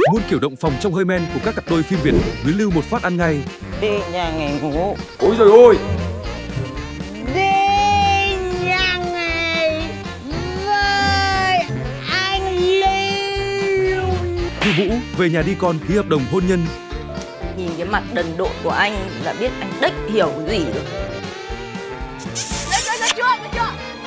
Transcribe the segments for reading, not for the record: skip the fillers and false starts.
Muôn kiểu động phòng trong hơi men của các cặp đôi phim Việt, Luyến Lưu một phát ăn ngay. Đi nhà nghỉ ngủ. Ôi giời ơi! Đi nhà nghỉ với anh Lưu. Thư Vũ về nhà đi con ký hợp đồng hôn nhân. Nhìn cái mặt đần độn của anh là biết anh đếch hiểu gì rồi. Được chưa?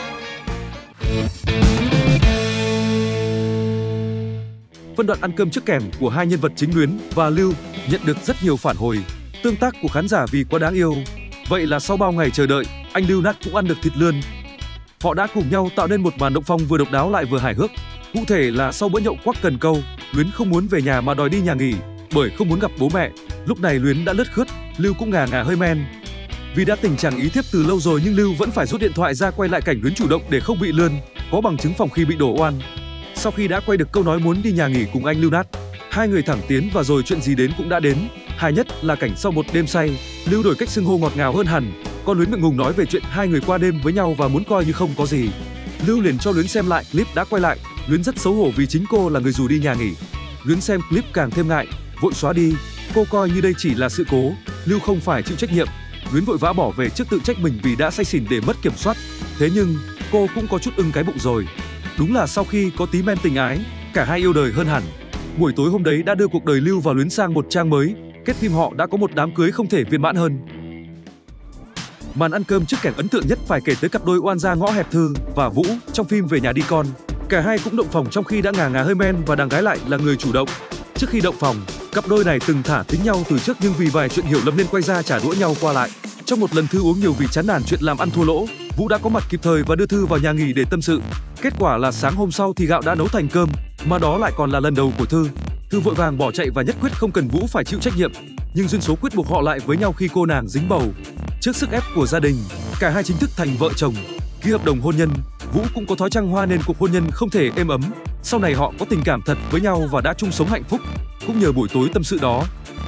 Phân đoạn ăn cơm trước kèm của hai nhân vật chính Luyến và Lưu nhận được rất nhiều phản hồi, tương tác của khán giả vì quá đáng yêu. Vậy là sau bao ngày chờ đợi, anh Lưu Nát cũng ăn được thịt lươn. Họ đã cùng nhau tạo nên một màn động phong vừa độc đáo lại vừa hài hước. Cụ thể là sau bữa nhậu quắc cần câu, Luyến không muốn về nhà mà đòi đi nhà nghỉ bởi không muốn gặp bố mẹ. Lúc này Luyến đã lướt khướt, Lưu cũng ngà ngà hơi men. Vì đã tình trạng ý thiếp từ lâu rồi nhưng Lưu vẫn phải rút điện thoại ra quay lại cảnh Luyến chủ động để không bị lươn, có bằng chứng phòng khi bị đổ oan. Sau khi đã quay được câu nói muốn đi nhà nghỉ cùng anh Lưu Nát, hai người thẳng tiến và rồi chuyện gì đến cũng đã đến. Hài nhất là cảnh sau một đêm say, Lưu đổi cách xưng hô ngọt ngào hơn hẳn, còn Luyến ngượng ngùng nói về chuyện hai người qua đêm với nhau và muốn coi như không có gì. Lưu liền cho Luyến xem lại clip đã quay lại, Luyến rất xấu hổ vì chính cô là người rủ đi nhà nghỉ. Luyến xem clip càng thêm ngại, vội xóa đi, cô coi như đây chỉ là sự cố, Lưu không phải chịu trách nhiệm. Luyến vội vã bỏ về trước tự trách mình vì đã say xỉn để mất kiểm soát. Thế nhưng cô cũng có chút ưng cái bụng rồi. Đúng là sau khi có tí men tình ái, cả hai yêu đời hơn hẳn. Buổi tối hôm đấy đã đưa cuộc đời Lưu và Luyến sang một trang mới. Kết phim họ đã có một đám cưới không thể viên mãn hơn. Màn ăn cơm trước kèm ấn tượng nhất phải kể tới cặp đôi oan gia ngõ hẹp Thư và Vũ trong phim Về nhà đi con. Cả hai cũng động phòng trong khi đã ngà ngà hơi men và đàn gái lại là người chủ động. Trước khi động phòng, cặp đôi này từng thả thính nhau từ trước nhưng vì vài chuyện hiểu lầm nên quay ra trả đũa nhau qua lại. Trong một lần Thư uống nhiều vì chán nản chuyện làm ăn thua lỗ, Vũ đã có mặt kịp thời và đưa Thư vào nhà nghỉ để tâm sự. Kết quả là sáng hôm sau thì gạo đã nấu thành cơm, mà đó lại còn là lần đầu của Thư. Thư vội vàng bỏ chạy và nhất quyết không cần Vũ phải chịu trách nhiệm, nhưng duyên số quyết buộc họ lại với nhau khi cô nàng dính bầu. Trước sức ép của gia đình, cả hai chính thức thành vợ chồng, ký hợp đồng hôn nhân. Vũ cũng có thói trăng hoa nên cuộc hôn nhân không thể êm ấm. Sau này họ có tình cảm thật với nhau và đã chung sống hạnh phúc. Cũng nhờ buổi tối tâm sự đó,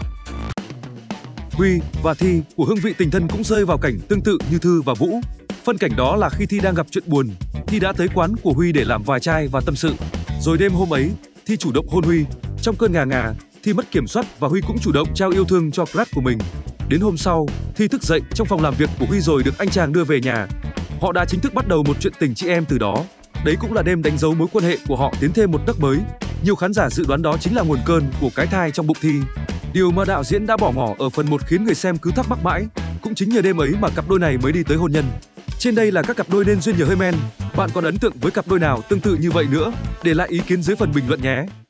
Huy và Thi của Hương vị tình thân cũng rơi vào cảnh tương tự như Thư và Vũ. Phân cảnh đó là khi Thi đang gặp chuyện buồn, Thi đã tới quán của Huy để làm vài chai và tâm sự. Rồi đêm hôm ấy, Thi chủ động hôn Huy. Trong cơn ngà ngà, Thi mất kiểm soát và Huy cũng chủ động trao yêu thương cho crush của mình. Đến hôm sau, Thi thức dậy trong phòng làm việc của Huy rồi được anh chàng đưa về nhà. Họ đã chính thức bắt đầu một chuyện tình chị em từ đó. Đấy cũng là đêm đánh dấu mối quan hệ của họ tiến thêm một nấc mới. Nhiều khán giả dự đoán đó chính là nguồn cơn của cái thai trong bụng Thi. Điều mà đạo diễn đã bỏ ngỏ ở phần 1 khiến người xem cứ thắc mắc mãi. Cũng chính nhờ đêm ấy mà cặp đôi này mới đi tới hôn nhân. Trên đây là các cặp đôi nên duyên nhờ hơi men. Bạn còn ấn tượng với cặp đôi nào tương tự như vậy nữa? Để lại ý kiến dưới phần bình luận nhé.